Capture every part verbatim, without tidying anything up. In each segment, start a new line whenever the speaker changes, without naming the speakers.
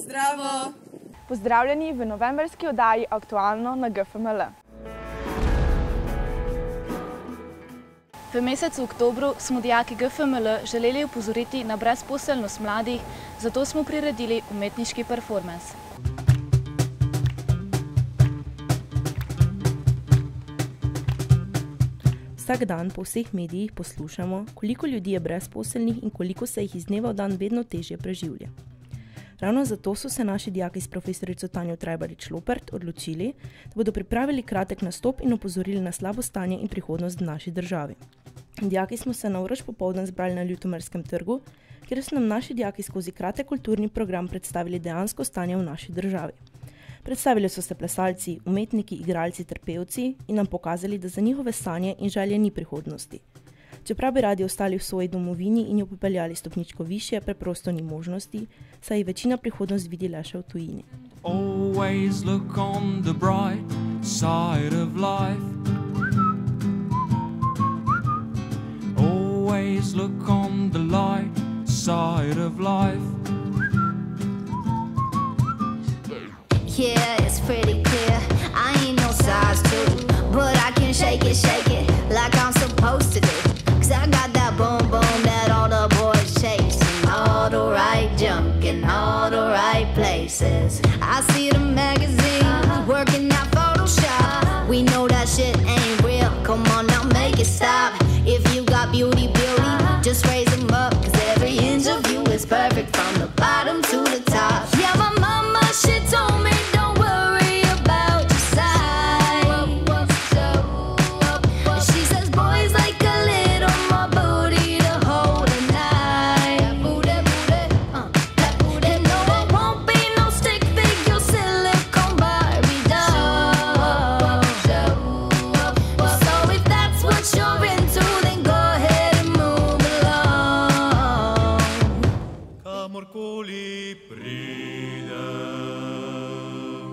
Zdravo!
Pozdravljeni v novemberski oddaji Aktualno na G F M L.
V mesecu oktobru smo dijaki G F M L želeli opozoriti na brezposelnost mladih, zato smo priredili umetniški performans.
Vsak dan po vseh medijih poslušamo, koliko ljudi je brezposelnih in koliko se jih iz dneva v dan vedno težje preživlja. Ravno zato so se naši dijaki s profesorico Tanjo Trajbarič-Lopert odločili, da bodo pripravili kratek nastop in opozorili na slabo stanje in prihodnost v naši državi. Dijaki smo se na vroč popoldan zbrali na Ljutomerskem trgu, kjer so nam naši dijaki skozi kratek kulturni program predstavili dejansko stanje v naši državi. Predstavili so se plesalci, umetniki, igralci ter pevci in nam pokazali, da za njihove sanje in želje ni prihodnosti. Čeprav bi radi ostali v svoji domovini in jo popeljali stopničko višje, preprosto ni možnosti, saj je večina prihodnost vidi le še v tujini.
Always look on the bright side of life. Always look on the light side of life.
Yeah, it's pretty clear, I ain't no size two, but I can shake it, shake it, like I'm supposed to do. Cause I got that boom boom that all the boys chase, and all the right junk in all the right places. I see the magazines, working out Photoshop. We know that shit ain't real, come on now make it stop. If you got beauty, beauty, just raise them up. Cause every inch of you is perfect from the bottom to the top. Yeah, my mama, she told me don't worry about your size. She says boys like a little more booty to hold a night. Uh, and no, it won't be no stick figure silicone Barbie doll. So if that's what you're into, then go ahead and move along.
Kamorkoli pridem,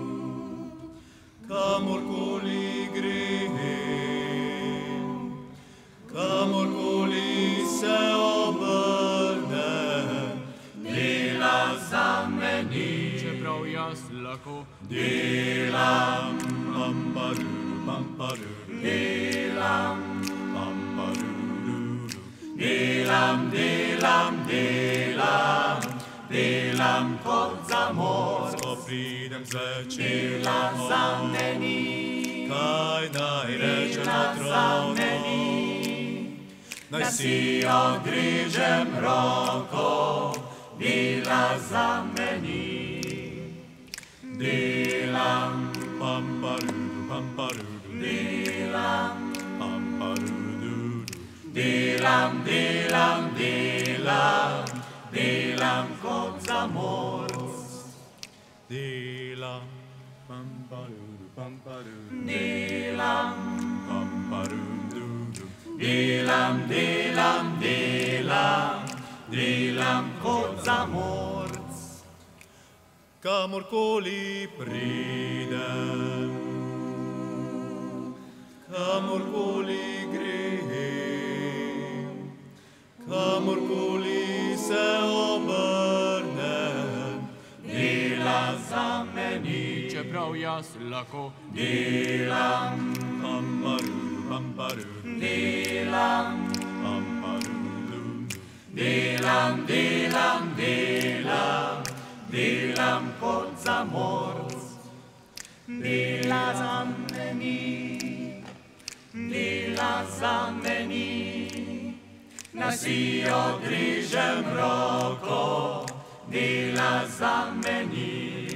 kamorkoli grem, kamorkoli se obrnem, dela zame ni. Čeprav jaz lahko delam, pamparudu, pamparudu, delam, pamparudu, delam, delam, delam, delam kot za mor. Ko pridem zvečer, dela zame ni. Kaj naj rečem otroku? Naj si odrežem roko, dela zame ni. Delam, pamparudu, pamparudu, delam, pamparudu, delam, delam, delam, delam kot za morc. Delam, pamparudu, pamparudu, delam, pamparudu, delam, delam, delam, delam kot za morc. Kamorkoli pridem, kamorkoli grem, kamorkoli se obrnem, dela zame ni. Čeprav jaz lahko delam, pamparudu, pamparudu, delam, pamparudu, delam, delam, delam, delam kot za morc. Dela zame ni, dela zame ni. Naj si odrežem roko, dela zame ni.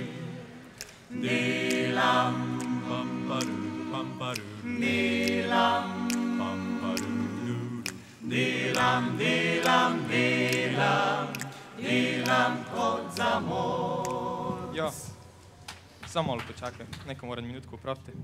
Delam, pamparudu, pamparudu, delam, pamparudu, delam, delam, delam, delam kot za morc.
Ja, samo malo počakaj, nekaj moram minutko upraviti.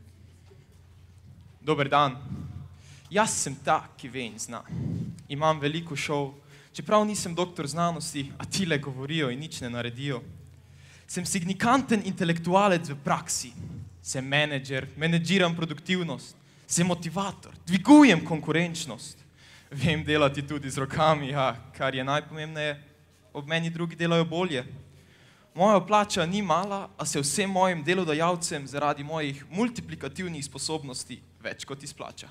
Dober dan. Jaz sem ta, ki ve in zna. Imam veliko šov, čeprav nisem doktor znanosti, a tile govorijo in nič ne naredijo. Sem signifikanten intelektualec v praksi. Sem menedžer, menedžiram produktivnost. Sem motivator, dvigujem konkurenčnost. Vem delati tudi z rokami, a kar je najpomembneje, ob meni drugi delajo bolje. Moja plača ni mala, a se vsem mojim delodajalcem zaradi mojih multiplikativnih sposobnosti več kot izplača.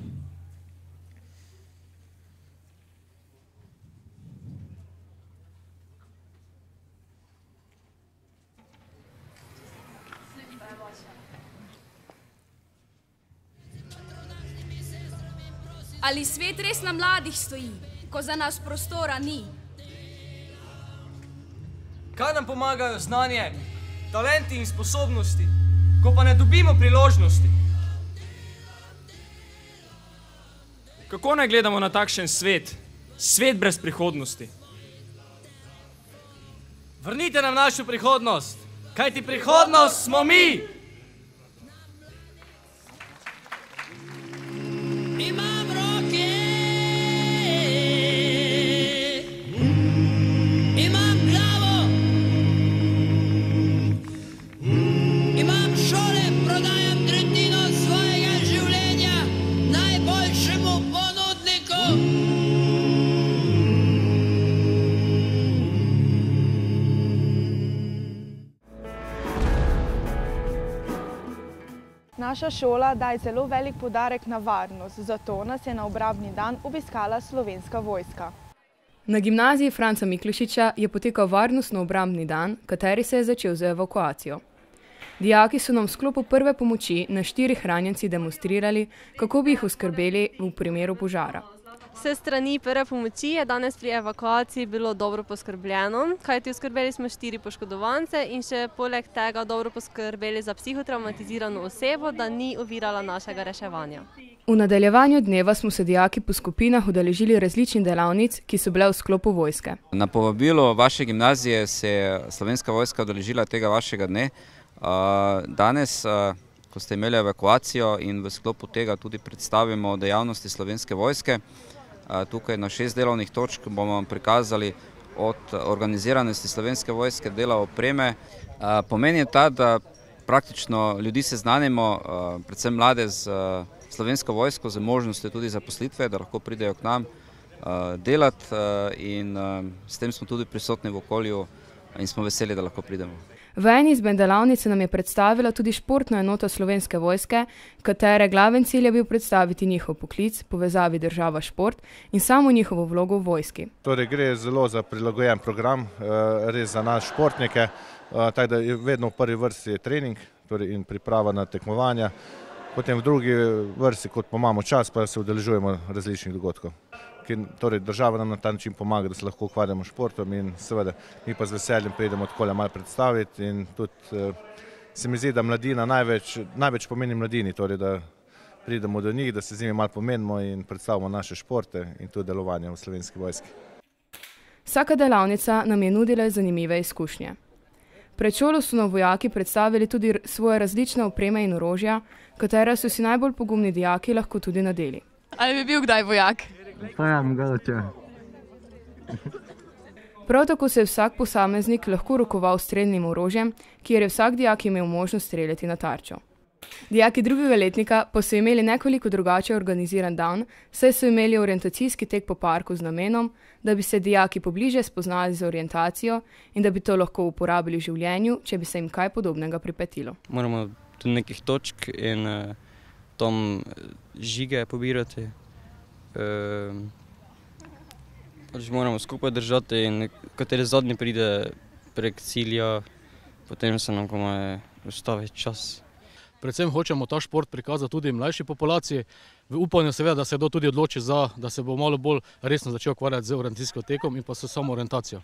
Ali svet res na mladih stoji, ko za nas prostora ni?
Kaj nam pomagajo znanje, talenti in sposobnosti, ko pa ne dobimo priložnosti?
Kako naj gledamo na takšen svet, svet brez prihodnosti?
Vrnite nam našo prihodnost, kajti prihodnost smo mi!
Imam roke, imam glavo, imam šole, prodajam tretjino svojega življenja najboljšemu ponudniku.
Naša šola daje zelo velik poudarek na varnost, zato nas je na obrambni dan obiskala Slovenska vojska.
Na gimnaziji Franca Miklošiča je potekal varnostno-obrambni dan, kateri se je začel z evakuacijo. Dijaki so nam v sklopu prve pomoči na štirih ranjencih demonstrirali, kako bi jih oskrbeli v primeru požara.
Vse strani prve pomoči je danes pri evakuaciji bilo dobro poskrbljeno, kajti oskrbeli smo štiri poškodovance in še poleg tega dobro poskrbeli za psihotraumatizirano osebo, da ni ovirala našega reševanja.
V nadaljevanju dneva smo se dijaki po skupinah udeležili različnih delavnic, ki so bile v sklopu vojske.
Na povabilo vaše gimnazije se je Slovenska vojska udeležila tega vašega dne. Danes, ko ste imeli evakuacijo in v sklopu tega tudi predstavimo dejavnosti Slovenske vojske, tukaj na šest delovnih točk bomo vam prikazali od organiziranosti Slovenske vojske, dela opreme. Pomen je ta, da praktično ljudi seznanimo, predvsem mlade z Slovensko vojsko, z možnostjo tudi zaposlitve, da lahko pridejo k nam delati in s tem smo tudi prisotni v okolju in smo veseli, da lahko pridemo.
V eni izmed delavnic nam je predstavila tudi športna enota Slovenske vojske, katere glaven cilj je bil predstaviti njihov poklic, povezavi država-šport in samo njihovo vlogo v vojski.
Torej gre zelo za prilagojen program, res za nas športnike, tako da je vedno v prvi vrsti trening torej in priprava na tekmovanja, potem v drugi vrsti, kot pa imamo čas, pa se udeležujemo različnih dogodkov. Torej država nam na ta način pomaga, da se lahko ukvarjamo športom in seveda mi pa z veseljem pridemo takole malo predstaviti in tudi se mi zdi, da mladina največ, največ pomeni mladini, torej da pridemo do njih, da se z njimi malo pomenimo in predstavimo naše športe in tudi delovanje v Slovenski vojski.
Vsaka delavnica nam je nudila zanimive izkušnje. Pred šolo so nam vojaki predstavili tudi svoje različne opreme in orožja, katera so si najbolj pogumni dijaki lahko tudi nadeli.
Ali bi bil kdaj vojak?
Pa ja, mogoče.
Prav tako se je vsak posameznik lahko rokoval s strelnim orožjem, kjer je vsak dijak imel možnost streljati na tarčo. Dijaki drugega letnika pa so imeli nekoliko drugače organiziran dan, saj so imeli orientacijski tek po parku z namenom, da bi se dijaki pobliže spoznali z orientacijo in da bi to lahko uporabili v življenju, če bi se jim kaj podobnega pripetilo.
Moramo tudi nekih točk in uh, tam žige pobirati. Uh, pač moramo skupaj držati in kateri zadnji pride prek cilja, potem se nam komaj ustavi čas.
Predvsem hočemo ta šport prikazati tudi mlajši populaciji, v upanju seveda, da se kdo tudi odloči za, da se bo malo bolj resno začel ukvarjati z orientacijskim tekom in pa s samo orientacijo.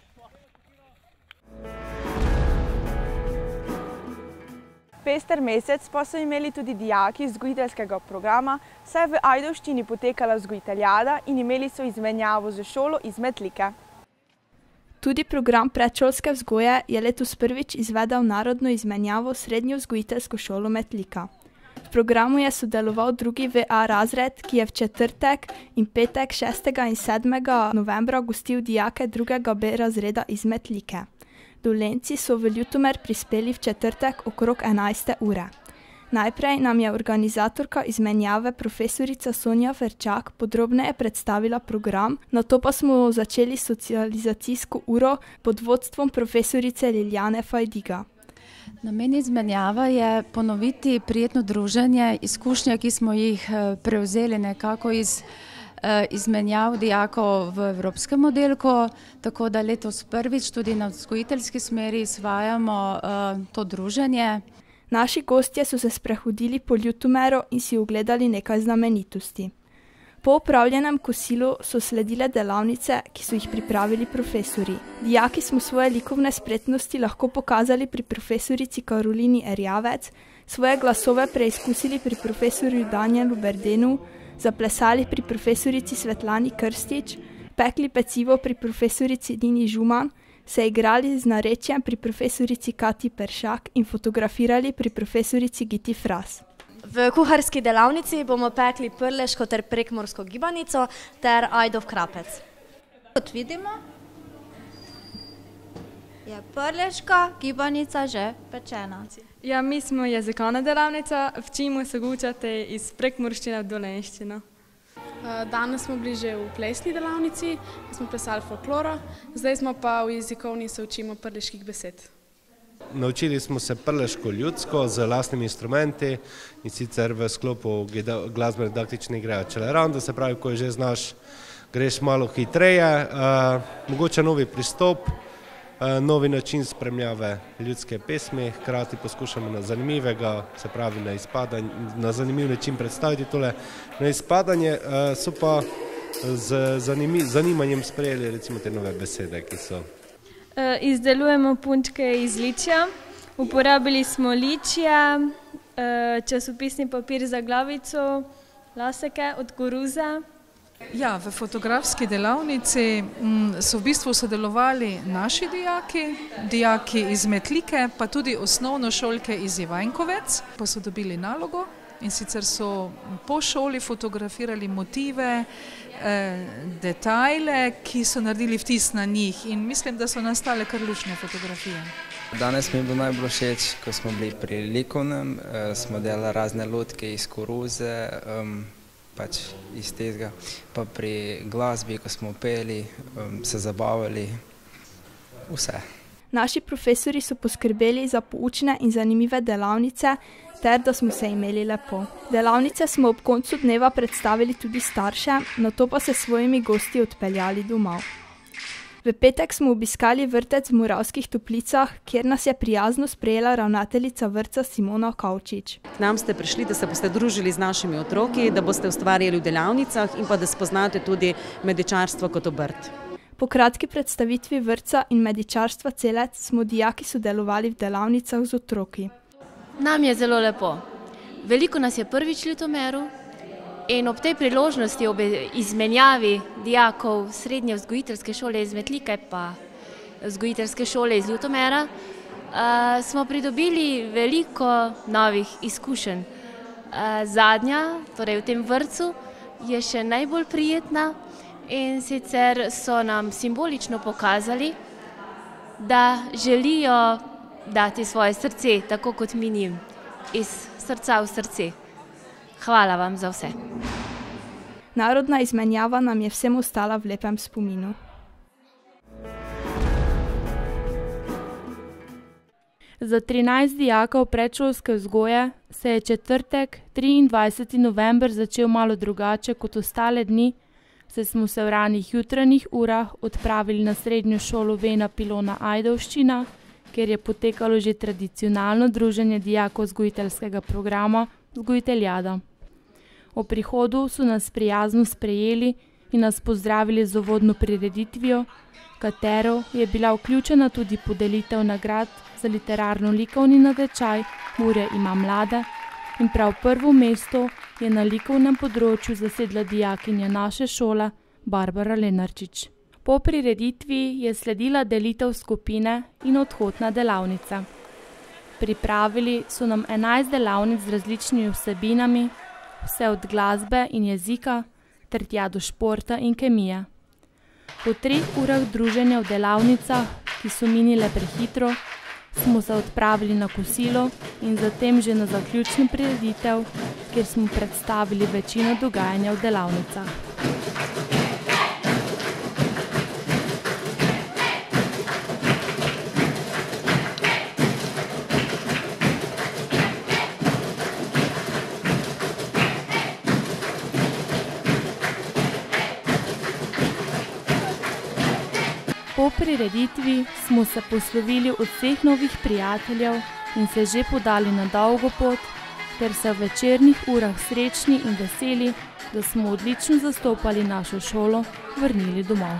Pester mesec pa so imeli tudi dijaki iz vzgojiteljskega programa, saj je v Ajdovščini potekala vzgojiteljada in imeli so izmenjavo z šolo iz Metlike.
Tudi program predšolske vzgoje je letos prvič izvedel narodno izmenjavo s srednjo vzgojiteljsko šolo Metlika. V programu je sodeloval drugi V A razred, ki je v četrtek in petek šestega in sedmega novembra gostil dijake drugega B razreda iz Metlike. Dolenjci so v Ljutomer prispeli v četrtek okrog enajste ure. Najprej nam je organizatorka izmenjave profesorica Sonja Verčak podrobneje predstavila program, nato pa smo začeli socializacijsko uro pod vodstvom profesorice Liljane Fajdiga.
Namen izmenjava je ponoviti prijetno druženje, izkušnje, ki smo jih prevzeli nekako iz izmenjav dijakov v evropskem oddelku, tako da letos prvič tudi na vzgojiteljski smeri izvajamo to druženje.
Naši gostje so se sprehodili po Ljutomeru in si ogledali nekaj znamenitosti. Po opravljenem kosilu so sledile delavnice, ki so jih pripravili profesori. Dijaki smo svoje likovne spretnosti lahko pokazali pri profesorici Karolini Erjavec, svoje glasove preizkusili pri profesorju Danijelu Berdenu, zaplesali pri profesorici Svetlani Krstič, pekli pecivo pri profesorici Nini Žuman, se igrali z narečjem pri profesorici Katji Peršak in fotografirali pri profesorici Giti Fras.
V kuharski delavnici bomo pekli prleško ter prekmorsko gibanico ter ajdov krapec. Kot vidimo, je prleška gibanica že pečena.
Ja, mi smo jezikovna delavnica, učimo se gučati iz prekmorščine v dolenščino.
Danes smo bili že v plesni delavnici, smo plesali folkloro, zdaj smo pa v jezikovni se učimo prleških besed.
Naučili smo se prleško ljudsko z lastnimi instrumenti in sicer v sklopu glasbene didaktične igre Čelerando, se pravi, ko že znaš, greš malo hitreje, mogoče novi pristop, novi način spremljave ljudske pesmi, hkrati poskušamo na zanimivega, se pravi na izpadanje, na zanimiv način predstaviti tole na izpadanje, so pa z zanimanjem sprejeli recimo te nove besede, ki so.
Izdelujemo punčke iz ličja, uporabili smo ličja, časopisni papir za glavico, laseke od koruze.
Ja, v fotografski delavnici so v bistvu sodelovali naši dijaki, dijaki iz Metlike, pa tudi osnovnošolke iz Ivanjkovec, pa so dobili nalogo in sicer so po šoli fotografirali motive, detajle, ki so naredili vtis na njih in mislim, da so nastale kar luštne fotografije.
Danes mi je bilo najbolj všeč, ko smo bili pri likovnem, smo delali razne lutke iz koruze, pač iz tega, pa pri glasbi, ko smo peli, se zabavali, vse.
Naši profesori so poskrbeli za poučne in zanimive delavnice, ter da smo se imeli lepo. Delavnice smo ob koncu dneva predstavili tudi starše, nato pa se s svojimi gosti odpeljali domov. V petek smo obiskali vrtec v Moravskih Toplicah, kjer nas je prijazno sprejela ravnateljica vrtca Simona Kavčič.
K nam ste prišli, da se boste družili z našimi otroki, da boste ustvarjali v delavnicah in pa da spoznate tudi medičarstvo kot obrt.
Po kratki predstavitvi vrtca in medičarstva Celec smo dijaki sodelovali v delavnicah z otroki.
Nam je zelo lepo. Veliko nas je prvič v Ljutomeru in ob tej priložnosti, ob izmenjavi dijakov srednje vzgojiteljske šole iz Metlike pa vzgojiteljske šole iz Ljutomera, smo pridobili veliko novih izkušenj. Zadnja, torej v tem vrtcu, je še najbolj prijetna in sicer so nam simbolično pokazali, da želijo dati svoje srce, tako kot mi njim, iz srca v srce. Hvala vam za vse.
Narodna izmenjava nam je vsem ostala v lepem spominu.
Za trinajst dijakov predšolske vzgoje se je četrtek, triindvajseti november, začel malo drugače kot ostale dni, saj smo se v ranih jutranjih urah odpravili na srednjo šolo Vena Pilona Ajdovščina, kjer je potekalo že tradicionalno druženje dijakov vzgojiteljskega programa Vzgojiteljada. O prihodu so nas prijazno sprejeli in nas pozdravili z uvodno prireditvijo, katero je bila vključena tudi podelitev nagrad za literarno-likovni natečaj Mure ima mlade in prav prvo mesto je na likovnem področju zasedla dijakinja naše šole Barbara Lenarčič. Po prireditvi je sledila delitev skupine in odhodna delavnica. Pripravili so nam enajst delavnic z različnimi vsebinami, vse od glasbe in jezika, ter tja do športa in kemije. Po treh urah druženja v delavnicah, ki so minile prehitro, smo se odpravili na kosilo in zatem že na zaključno prireditev, kjer smo predstavili večino dogajanja v delavnicah. Po prireditvi smo se poslovili od vseh novih prijateljev in se že podali na dolgo pot, ter se v večernih urah srečni in veseli, da smo odlično zastopali našo šolo, vrnili domov.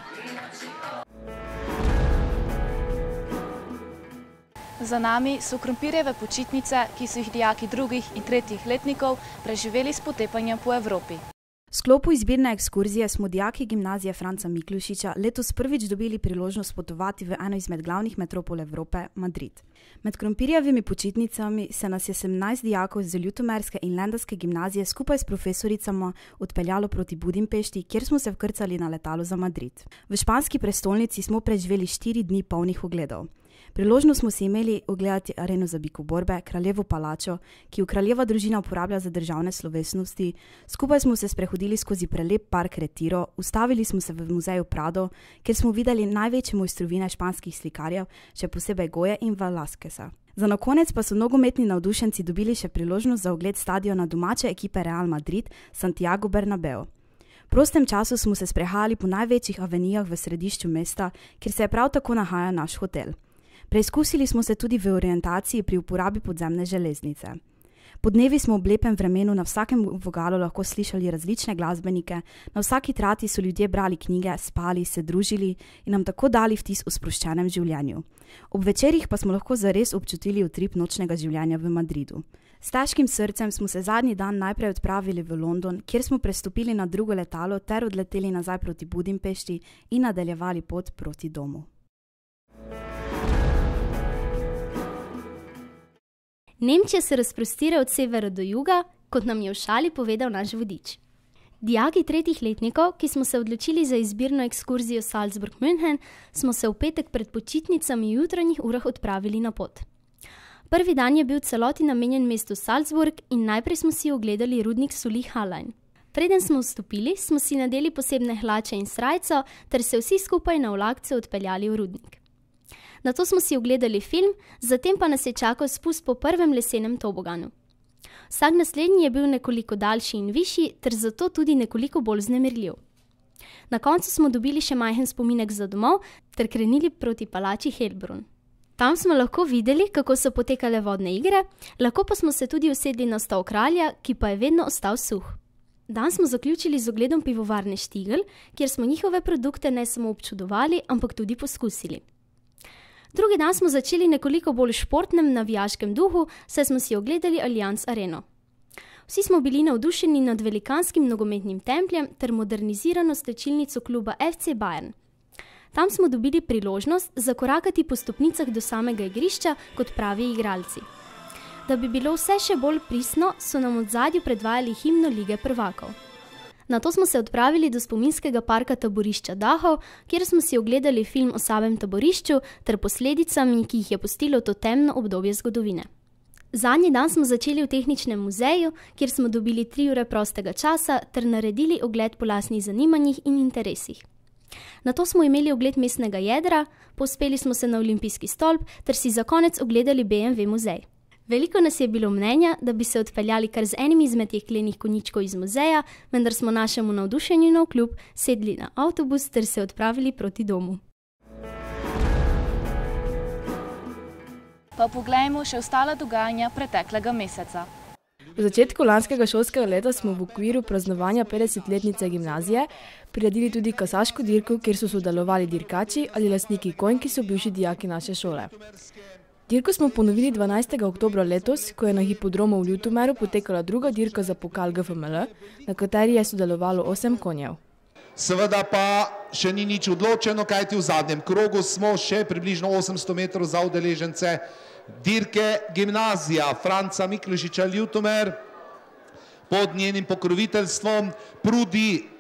Za nami so krompirjeve počitnice, ki so jih dijaki drugih in tretjih letnikov preživeli s potepanjem po Evropi.
V sklopu izbirne ekskurzije smo dijaki gimnazije Franca Miklošiča letos prvič dobili priložnost potovati v eno izmed glavnih metropol Evrope, Madrid. Med krompirjevimi počitnicami se nas je sedemnajst dijakov z ljutomerske in lendavske gimnazije skupaj s profesoricama odpeljalo proti Budimpešti, kjer smo se vkrcali na letalo za Madrid. V španski prestolnici smo preživeli štiri dni polnih ogledov. Priložnost smo si imeli ogledati areno za bikoborbe, kraljevo palačo, ki jo kraljeva družina uporablja za državne slovesnosti, skupaj smo se sprehodili skozi prelep park Retiro, ustavili smo se v muzeju Prado, kjer smo videli največje mojstrovine španskih slikarjev, še posebej Goje in Velázqueza. Za na konec pa so nogometni navdušenci dobili še priložnost za ogled stadiona domače ekipe Real Madrid, Santiago Bernabeu. V prostem času smo se sprehajali po največjih avenijah v središču mesta, kjer se je prav tako nahaja naš hotel. Preizkusili smo se tudi v orientaciji pri uporabi podzemne železnice. Po dnevi smo v lepem vremenu na vsakem vogalu lahko slišali različne glasbenike, na vsaki trati so ljudje brali knjige, spali, se družili in nam tako dali vtis o sproščenem življenju. Ob večerih pa smo lahko zares občutili utrip nočnega življenja v Madridu. S težkim srcem smo se zadnji dan najprej odpravili v London, kjer smo prestopili na drugo letalo ter odleteli nazaj proti Budimpešti in nadaljevali pot proti domu.
Nemčija se razprostira od severa do juga, kot nam je v šali povedal naš vodič. Dijaki tretjih letnikov, ki smo se odločili za izbirno ekskurzijo Salzburg-München, smo se v petek pred počitnicami v jutranjih urah odpravili na pot. Prvi dan je bil celoti namenjen mestu Salzburg in najprej smo si ogledali rudnik Sully-Hallein. Preden smo vstopili, smo si nadeli posebne hlače in srajco ter se vsi skupaj na vlakcu odpeljali v rudnik. Nato smo si ogledali film, zatem pa nas je čakal spust po prvem lesenem toboganu. Vsak naslednji je bil nekoliko daljši in višji, ter zato tudi nekoliko bolj vznemirljiv. Na koncu smo dobili še majhen spominek za domov, ter krenili proti palači Hellbrunn. Tam smo lahko videli, kako so potekale vodne igre, lahko pa smo se tudi usedli na stol kralja, ki pa je vedno ostal suh. Dan smo zaključili z ogledom pivovarne Štigl, kjer smo njihove produkte ne samo občudovali, ampak tudi poskusili. Drugi dan smo začeli nekoliko bolj športnem navijaškem duhu, saj smo si ogledali Allianz Areno. Vsi smo bili navdušeni nad velikanskim nogometnim templjem ter modernizirano slčilnico kluba F C Bayern. Tam smo dobili priložnost zakorakati po stopnicah do samega igrišča kot pravi igralci. Da bi bilo vse še bolj pristno, so nam od zadju predvajali himno Lige prvakov. Nato smo se odpravili do spominskega parka taborišča Dachau, kjer smo si ogledali film o samem taborišču ter posledicami, ki jih je pustilo to temno obdobje zgodovine. Zadnji dan smo začeli v tehničnem muzeju, kjer smo dobili tri ure prostega časa ter naredili ogled po lastnih zanimanjih in interesih. Nato smo imeli ogled mestnega jedra, povzpeli smo se na olimpijski stolp ter si za konec ogledali B M W muzej. Veliko nas je bilo mnenja, da bi se odpeljali kar z enim izmed jeklenih konjičkov iz muzeja, vendar smo našemu navdušenju navkljub sedli na avtobus ter se odpravili proti domu.
Pa poglejmo še ostala dogajanja preteklega meseca.
V začetku lanskega šolskega leta smo v okviru praznovanja petdesetletnice gimnazije priredili tudi kasaško dirko, kjer so sodelovali dirkači ali lastniki konj, ki so bivši dijaki naše šole. Dirko smo ponovili dvanajstega oktobra letos, ko je na hipodromu v Ljutomeru potekala druga dirka za pokal G F M L, na kateri je sodelovalo osem konjev.
Seveda pa še ni nič odločeno, kajti v zadnjem krogu smo še približno osemsto metrov za udeležence dirke Gimnazija Franca Miklošiča Ljutomer pod njenim pokroviteljstvom prudi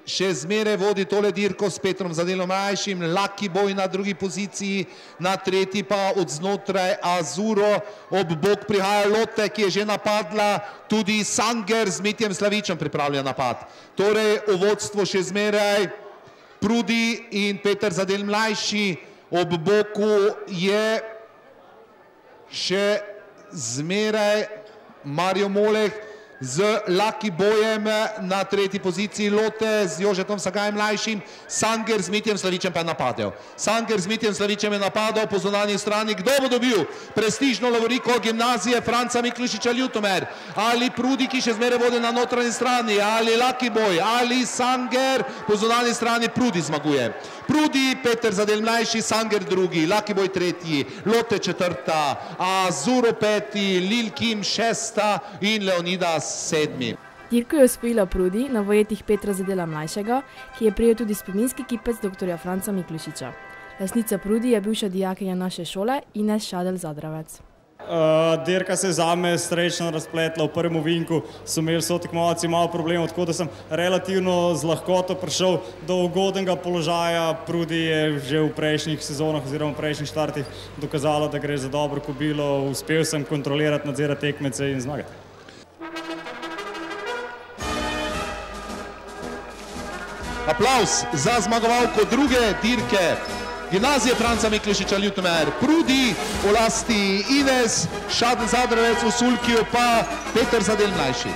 še zmeraj vodi tole dirko s Petrom Zadelom Mlajšim, Lucky Boy na drugi poziciji, na tretji pa od znotraj Azuro, ob bok prihaja Lotte, ki je že napadla, tudi Sanger z Mitjem Slavičem pripravlja napad. Torej, v vodstvu še zmeraj Prudi in Peter Zadel Mlajši, ob boku je še zmeraj Mario Moleh z Lucky Bojem na tretji poziciji, Lotte z Jožetom Sagajem Mlajšim, Sanger z Mitjem Slavičem pa je napadel. Sanger z Mitjem Slavičem je napadal po zunanji strani. Kdo bo dobil prestižno lovoriko gimnazije Franca Miklušiča Ljutomer? Ali Prudi, ki še zmeraj vodi na notranji strani, ali Lucky Boy, ali Sanger po zunanji strani? Prudi zmaguje. Prudi, Peter Zadel Mlajši, Sanger drugi, Lucky Boy tretji, Lotte četrta, Azuro peti, Lil Kim šesta in Leonidas sedmi.
Dirko je osvojila Prudi na vojetih Petra Zadela Mlajšega, ki je prejel tudi spominski kipec doktorja Franca Miklušiča. Lastnica Prudi je bivša dijakinja naše šole Ines Šadel Zadravec.
Uh, dirka se je zame srečno razpletla. V prvem ovinku so imeli so tekmovalci malo problemov, tako da sem relativno z lahkoto prišel do ugodnega položaja. Prudi je že v prejšnjih sezonah oziroma v prejšnjih štartih dokazala, da gre za dobro kobilo. Uspel sem kontrolirati, nadzirati tekmece in zmagati.
Aplavz za zmagovalko druge dirke Gimnazije Franca Miklušiča Ljutomer, Prudi v lasti Ines Šadel Zadravec, v sulkiju pa Peter Zadel Mlajši.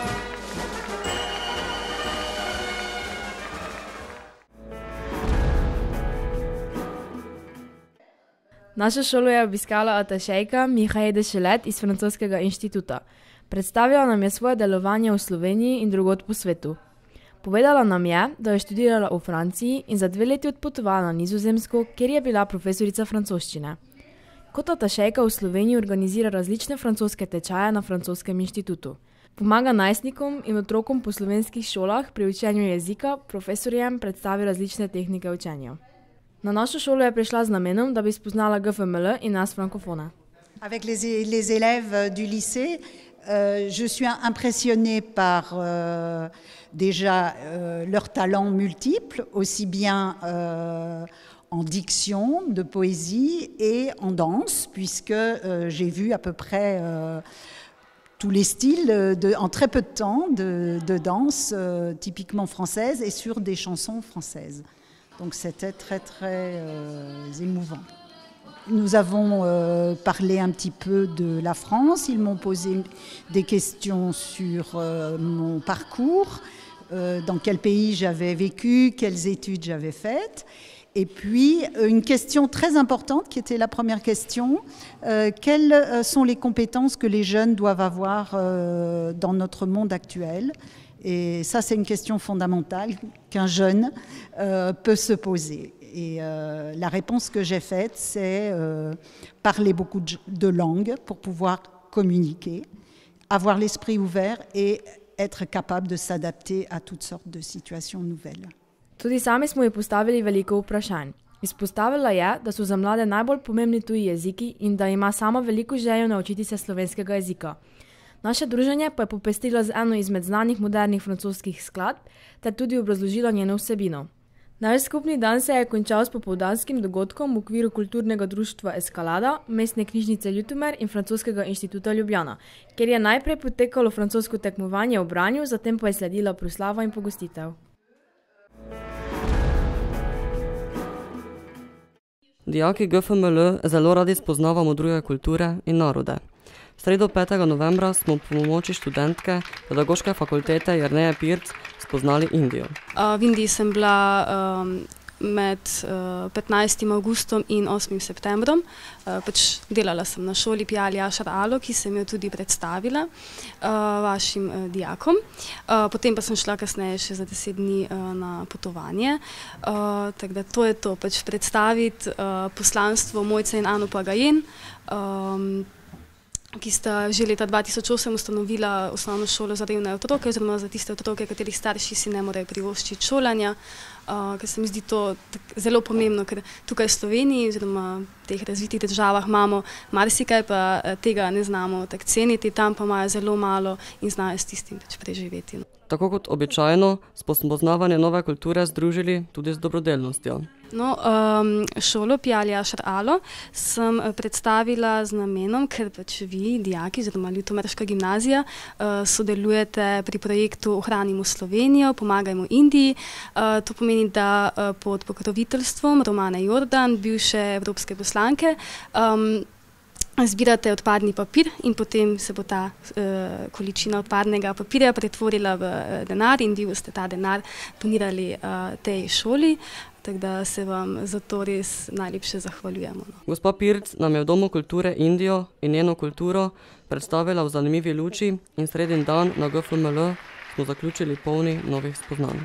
Našo šolo je obiskala atašejka Mihaela Dešelet iz Francoskega inštituta. Predstavila nam je svoje delovanje v Sloveniji in drugod po svetu. Povedala nam je, da je študirala v Franciji in za dve leti odpotovala na Nizozemsko, kjer je bila profesorica francoščine. Kot atašejka v Sloveniji organizira različne francoske tečaje na Francoskem inštitutu. Pomaga najstnikom in otrokom po slovenskih šolah pri učenju jezika, profesorjem predstavi različne tehnike učenja. Na našo šolo je prišla z namenom, da bi spoznala G F M L in nas frankofone.
Avec les, les élèves du lycée, euh, je suis impressionnée par euh, déjà euh, leurs talents multiples, aussi bien euh, en diction, de poésie et en danse, puisque euh, j'ai vu à peu près euh, tous les styles de, en très peu de temps de, de danse euh, typiquement française et sur des chansons françaises. Donc c'était très très euh, émouvant. Nous avons euh, parlé un petit peu de la France, ils m'ont posé des questions sur euh, mon parcours, euh, dans quel pays j'avais vécu, quelles études j'avais faites. Et puis une question très importante qui était la première question, euh, quelles sont les compétences que les jeunes doivent avoir euh, dans notre monde actuel? Et ça c'est une question fondamentale qu'un jeune euh, peut se poser. Et euh, la réponse que j'ai faite, c'est euh, parler beaucoup de, de langues pour pouvoir communiquer, avoir l'esprit ouvert et être capable de s'adapter à toutes sortes de situations nouvelles.
Tudi sami smo ji postavili veliko vprašanj. Izpostavila je, da so za mlade najbolj pomembni tuji jeziki in da ima sama veliko željo naučiti se slovenskega jezika. Naše druženje pa je popestilo z eno izmed znanih modernih francoskih skladb ter tudi obrazložila njeno vsebino. Naš skupni dan se je končal s popoldanskim dogodkom v okviru kulturnega društva Eskalada, Mestne knjižnice Ljutomer in Francoskega inštituta Ljubljana, kjer je najprej potekalo francosko tekmovanje v branju, zatem pa je sledila proslava in pogostitev.
Dijaki G F M L zelo radi spoznavamo druge kulture in narode. V sredo petega novembra smo po pomoči študentke Pedagoške fakultete Jerneje Pirc spoznali Indijo.
Uh, v Indiji sem bila um, med uh, petnajstim avgustom in osmim septembrom. Uh, pač delala sem na šoli Pijali Ašar Alo, ki sem jo tudi predstavila uh, vašim uh, dijakom. Uh, potem pa sem šla kasneje še za deset dni uh, na potovanje. Uh, tako da to je to, pač predstaviti uh, poslanstvo Mojce in Anu Pagajen, um, ki sta že leta dva tisoč osem ustanovila osnovno šolo za revne otroke, oziroma za tiste otroke, katerih starši si ne morejo privoščiti šolanja, uh, ker se mi zdi to zelo pomembno, ker tukaj v Sloveniji oziroma v teh razvitih državah imamo marsikaj, pa tega ne znamo tako ceniti, tam pa imajo zelo malo in znajo s tistim pač preživeti.
Tako kot običajno, smo spoznavanje nove kulture združili tudi z dobrodelnostjo.
No, um, šolo Pijali Ašar Alo sem predstavila z namenom, ker pač vi, dijaki, oziroma Ljutomerška gimnazija, uh, sodelujete pri projektu Ohranimo Slovenijo, pomagajmo Indiji. Uh, to pomeni, da uh, pod pokroviteljstvom Romane Jordan, bivše evropske poslanke, um, zbirate odpadni papir in potem se bo ta uh, količina odpadnega papirja pretvorila v uh, denar in vi boste ta denar donirali uh, tej šoli. Tako da se vam za to res najlepše zahvaljujemo. No.
Gospa Pirc nam je v Domu kulture Indijo in njeno kulturo predstavila v zanimivi luči in sredin dan na G F M L smo zaključili polni novih spoznanj.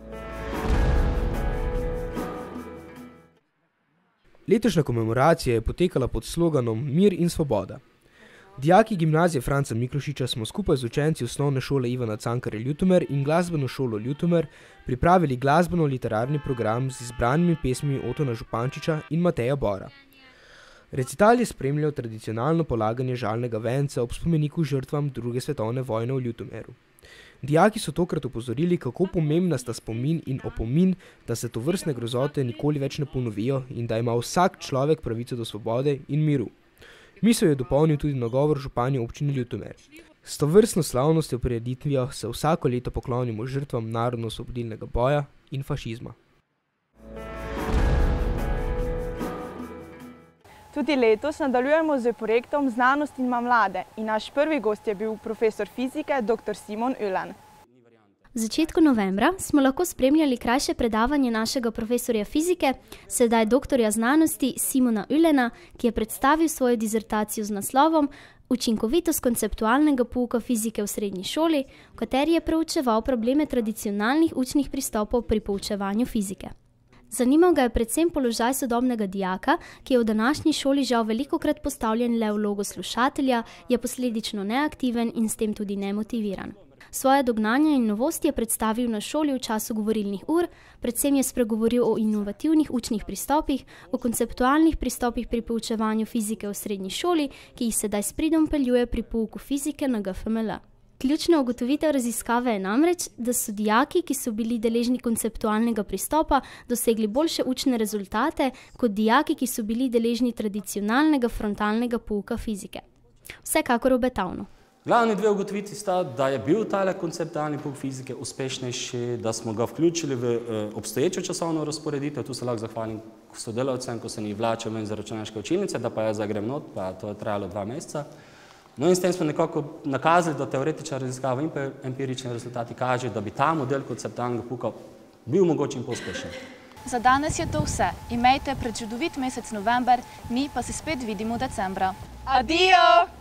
Letošnja komemoracija je potekala pod sloganom Mir in svoboda. Dijaki gimnazije Franca Miklošiča smo skupaj z učenci osnovne šole Ivana Cankarja Ljutomer in glasbeno šolo Ljutomer pripravili glasbeno-literarni program z izbranimi pesmimi Otona Župančiča in Mateja Bora. Recital je spremljal tradicionalno polaganje žalnega venca ob spomeniku žrtvam druge svetovne vojne v Ljutomeru. Dijaki so tokrat opozorili, kako pomembna sta spomin in opomin, da se tovrstne grozote nikoli več ne ponovijo in da ima vsak človek pravico do svobode in miru. Misel je dopolnil tudi nagovor županje občine Ljutomer. S tovrstno slavnostjo prireditvijo se vsako leto poklonimo žrtvam narodno-osvobodilnega boja in fašizma.
Tudi letos nadaljujemo z projektom Znanost ima mlade in naš prvi gost je bil profesor fizike dr. Simon Ulen.
V začetku novembra smo lahko spremljali krajše predavanje našega profesorja fizike, sedaj doktorja znanosti Simona Ulena, ki je predstavil svojo dizertacijo z naslovom Učinkovitost konceptualnega pouka fizike v srednji šoli, v kateri je preučeval probleme tradicionalnih učnih pristopov pri poučevanju fizike. Zanimal ga je predvsem položaj sodobnega dijaka, ki je v današnji šoli žal velikokrat postavljen le v vlogo slušatelja, je posledično neaktiven in s tem tudi nemotiviran. Svoje dognanja in novosti je predstavil na šoli v času govorilnih ur, predvsem je spregovoril o inovativnih učnih pristopih, o konceptualnih pristopih pri poučevanju fizike v srednji šoli, ki jih sedaj s pridom peljuje pri pouku fizike na G F M L. Ključna ugotovitev raziskave je namreč, da so dijaki, ki so bili deležni konceptualnega pristopa, dosegli boljše učne rezultate kot dijaki, ki so bili deležni tradicionalnega frontalnega pouka fizike. Vsekakor obetavno.
Glavni dve ugotovitvi sta, da je bil tale konceptualni pouk fizike uspešnejši, da smo ga vključili v obstoječo časovno razporeditev. Tu se lahko zahvalim sodelavcem, ko se ni vlačil ven za računalniške učilnice, da pa jaz zagrem not, pa to je trajalo dva meseca. No in s tem smo nekako nakazali, da teoretična raziskava in pa empirični rezultati kažejo, da bi ta model konceptualnega pouka bil mogoče in uspešen.
Za danes je to vse. Imejte prečudovit mesec november, mi pa se spet vidimo decembra.
Adijo!